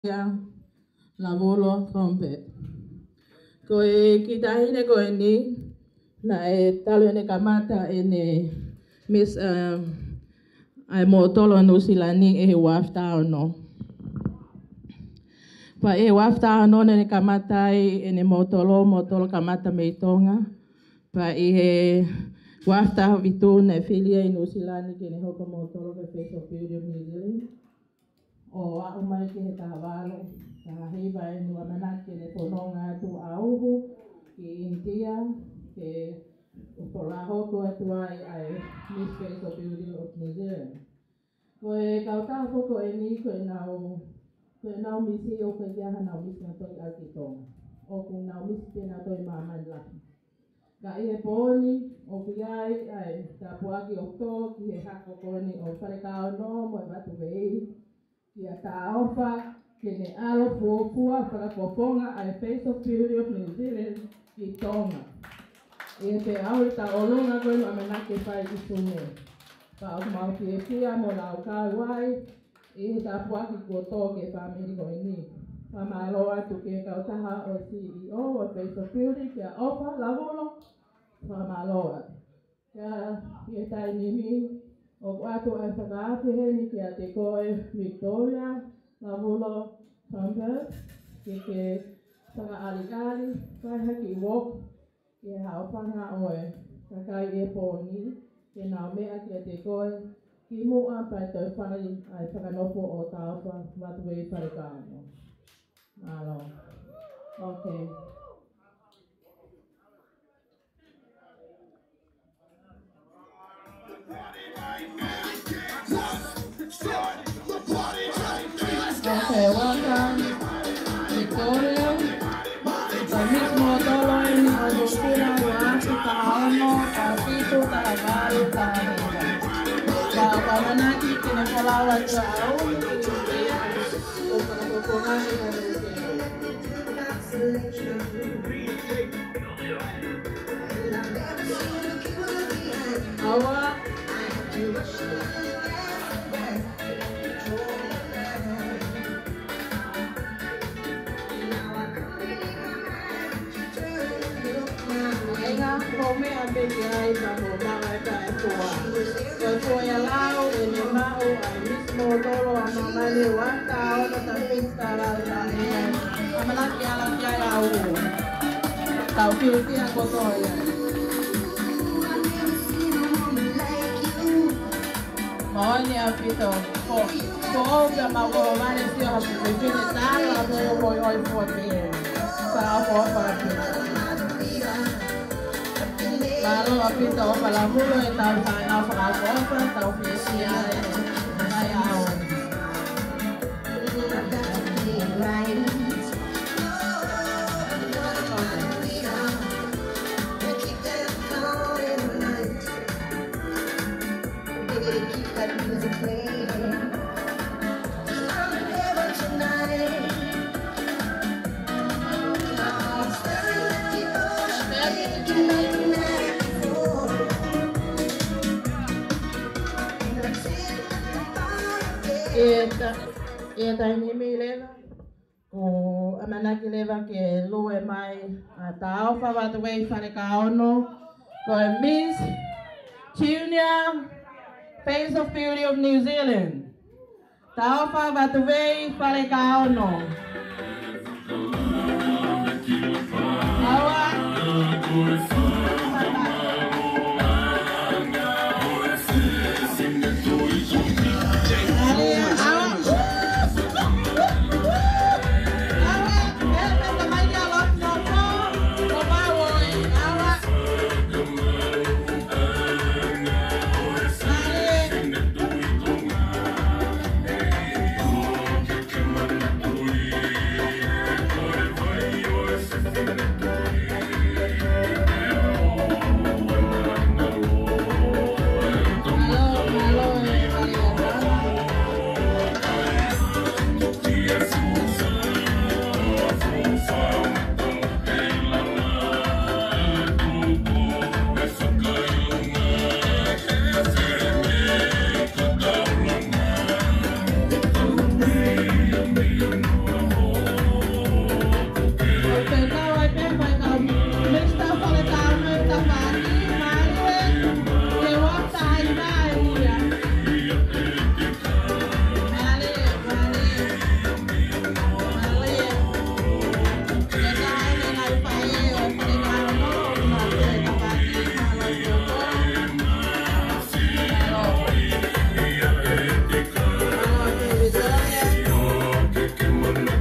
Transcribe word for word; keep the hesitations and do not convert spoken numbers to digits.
la volo trumpet. Ko e kita hine ko e ni, na e talo ne kamata e ne Miss um, ai mo tolo no silani e wafta no. Pa e wafta no ne kamata e ne mo tolo mo tolo kamata me tonga. Pa e wafta vitu ne filia no silani ke ne hoko mo tolo ke Face of Beauty of New Zealand. O a umai ke he tahawalo, tahahiva e nua manake ne pononga tu auhu, ki India, ke upolahoko atu ai ai Miss Face of Beauty of New Zealand. Ko e kautaha hoko e ni ko e nau, ko e nau misi o ke iaha nau misi na toi au ki tonga. O ku nau misi ke na toi mamani laki. Ka i he pōni, o ku iai ai ta puaki o tō, ki he hako koni o wharekao no, mo e batu vei. Kia taofa, ke ne alo fuopua whakapoponga ai Face of Beauty of New Zealand ki tonga. E te au ta olunga koe no amenake whai i sune. Pa o mau pia pia mo lau kāuai, e he ta puaki kua tō ke whamiri koe ni. Pa malo atu ke kautaha o C E O o Face of Beauty, kia ofa lavolo, pa malo atu. Kia e tai nimi, o atu ai whakaapi heni ki a te koe Victoria, Lavolo, Trumpet, ki ke whakaalikari, whaiha ki wok, ki e haopanga oe, kakai e pōni, ke nao mea ki a te koe, ki mua pai tau whai ai whakanofo o tāwha, watu e wharekāno. Alo. Okay. Okay, welcome, Victoria. Sa mismo toloy ni Agustina Duarte Taano, Kapito, Tahabayo, Tahahiva. Sa kamanaki, kinakalawa sa aun, kinakalawa o panapupungan ni Agustina. Awa. Kome a beki ai pa mo mawa ka e toa. Ko toa ya lau e ne mau ai mismo tolo a mamale wata ona ta pista la la e a manaki ala kia e au. Tau piu kia ko toia. Maoni a pito. Ko ko oga ma ko mane sio ha ko pene tala a mo ko oi fo pe. Sa fo pa pito. Lalu api tahu kalau mulu yang tahu sana kalau apa tahu visia ay awon. Eta, eta inimi leva, o amanaki leva ke lue mai a taofa watu wei whanekaono, ko e Miss Junior Face of Beauty of New Zealand. Taofa watu wei whanekaono. Awa. Thank you. Come